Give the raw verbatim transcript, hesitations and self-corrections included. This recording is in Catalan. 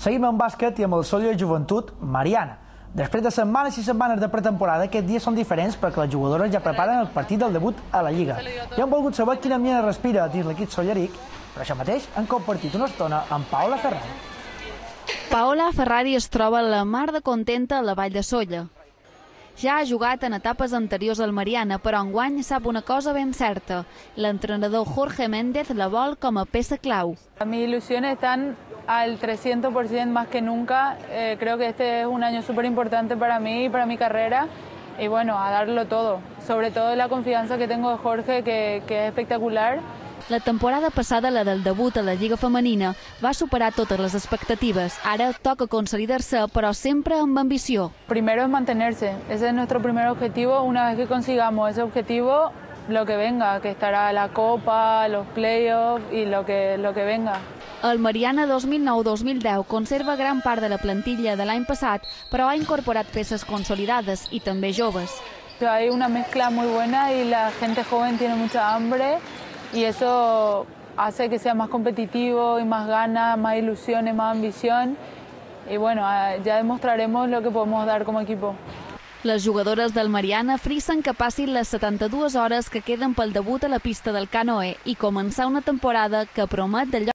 Seguim amb bàsquet i amb el Sóller Joventut Mariana. Després de setmanes i setmanes de pretemporada, aquests dies són diferents perquè les jugadores ja preparen el partit del debut a la Lliga. Ja hem volgut saber quina mina respira dins l'equip solleric, però això mateix han compartit una estona amb Paola Ferrari. Paola Ferrari es troba a la mar de contenta a la Vall de Sóller. Ja ha jugat en etapes anteriors al Mariana, però enguany sap una cosa ben certa. L'entrenador Jorge Méndez la vol com a peça clau. Mis ilusiones están al trescientos por ciento más que nunca. Eh, creo que este es un año súper importante para mí y para mi carrera. Y bueno, a darlo todo. Sobre todo la confianza que tengo de Jorge, que, que es espectacular. La temporada passada, la del debut a la Lliga Femenina, va superar totes les expectatives. Ara toca consolidar-se, però sempre amb ambició. Primero es mantenerse. Ese es nuestro primer objetivo. Una vez que consigamos ese objetivo, lo que venga, que estará la Copa, los playoffs y lo que, lo que venga. El Mariana dos mil nou dos mil deu conserva gran part de la plantilla de l'any passat, però ha incorporat peces consolidades i també joves. Hay una mezcla muy buena y la gente joven tiene mucha hambre y eso hace que sea más competitivo y más ganas, más ilusiones, más ambición. Y bueno, ya demostraremos lo que podemos dar como equipo. Les jugadores del Mariana frisen que passin les setanta-dues hores que queden pel debut a la pista del canoe i començar una temporada que promet d'allò